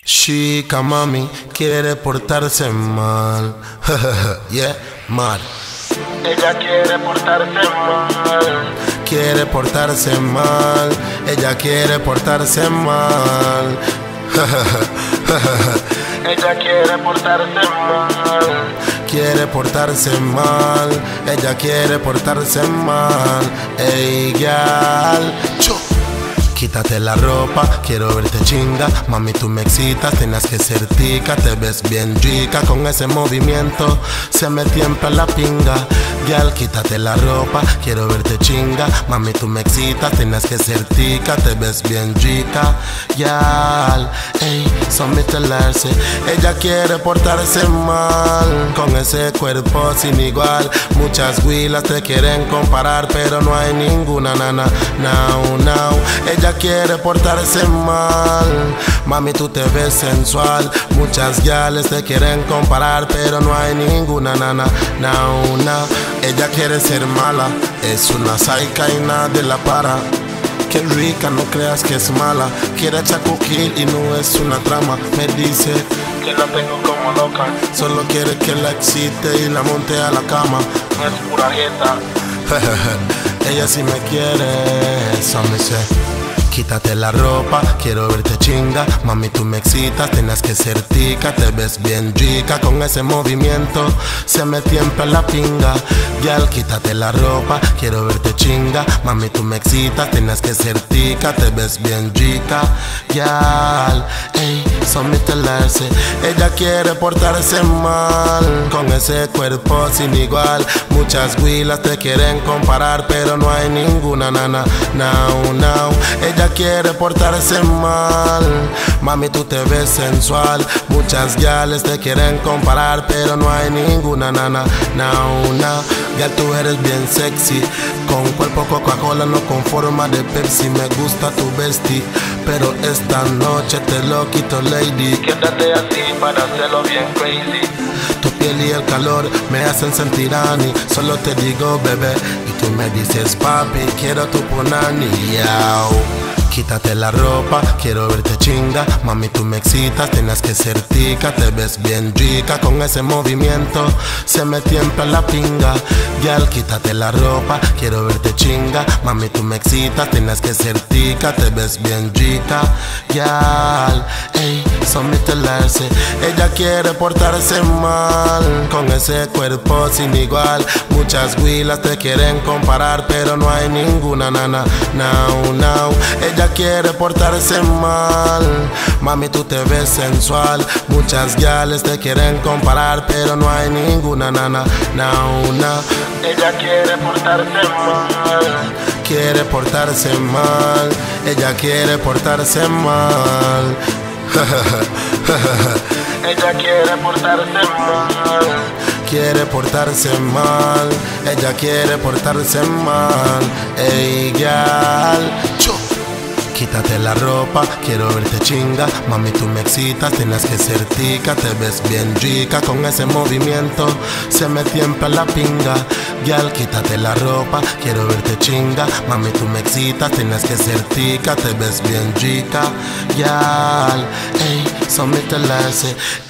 Chica mami quiere portarse mal. Yeah, mal. Ella quiere portarse mal. Quiere portarse mal. Ella quiere portarse mal. Ella quiere portarse mal. Quiere portarse mal. Ella quiere portarse mal. Ey, gal. Quítate la ropa, quiero verte chinga. Mami, tú me excitas, tienes que ser tica. Te ves bien rica con ese movimiento. Se me tiembla la pinga. Gal, quítate la ropa, quiero verte chinga. Mami, tú me excitas, tienes que ser tica. Te ves bien rica. Gal, ey, son mis telarse. Ella quiere portarse mal. Con ese cuerpo sin igual. Muchas huilas te quieren comparar, pero no hay ninguna nana. Now. Ella quiere portarse mal. Mami, tú te ves sensual. Muchas gales te quieren comparar, pero no hay ninguna nana. Now. Ella quiere ser mala. Es una saica y nadie la para. Qué rica, no creas que es mala. Quiere chacuquil y no es una trama. Me dice que la tengo como loca. Solo quiere que la excite y la monte a la cama. No es pura jeta. Ella sí me quiere, eso me sé. Quítate la ropa, quiero verte chinga. Mami, tú me excitas, tienes que ser tica. Te ves bien rica con ese movimiento. Se me tiembla la pinga. Gal, quítate la ropa, quiero verte chinga. Mami, tú me excitas, tienes que ser tica. Te ves bien rica. Gal, ey, son mis telarse. Ella quiere portarse mal. Con ese cuerpo sin igual. Muchas huilas te quieren comparar, pero no hay ninguna nana. Now. Ella quiere portarse mal. Mami, tú te ves sensual. Muchas gales te quieren comparar, pero no hay ninguna nana. Now. Gal, tú eres bien sexy. Con cuerpo Coca-Cola, no con forma de Pepsi. Me gusta tu vesti, pero esta noche te lo quito, lady. Quédate así para hacerlo bien crazy. Tu piel y el calor me hacen sentir ani. Solo te digo bebé y tú me dices papi, quiero tu punani. Quítate la ropa, quiero verte chinga. Mami, tú me excitas, tienes que ser tica. Te ves bien rica con ese movimiento. Se me tiembla la pinga. Gal, quítate la ropa, quiero verte chinga. Mami, tú me excitas, tienes que ser tica. Te ves bien rica. Gal, ey, son mis telarse. Ella quiere portarse mal. Con ese cuerpo sin igual. Muchas huilas te quieren comparar, pero no hay ninguna nana. Now. Ella quiere portarse mal. Mami, tú te ves sensual. Muchas gales te quieren comparar, pero no hay ninguna nana. Now. Ella quiere portarse mal. Quiere portarse mal. Ella quiere portarse mal. Ella quiere portarse mal. Quiere portarse mal. Ella quiere portarse mal. Ey, gal. Quítate la ropa, quiero verte chinga. Mami, tú me excitas, tienes que ser tica. Te ves bien rica con ese movimiento. Se me tiembla la pinga. Gal, quítate la ropa, quiero verte chinga. Mami, tú me excitas, tienes que ser tica. Te ves bien rica. Gal, ey, son mis telarse.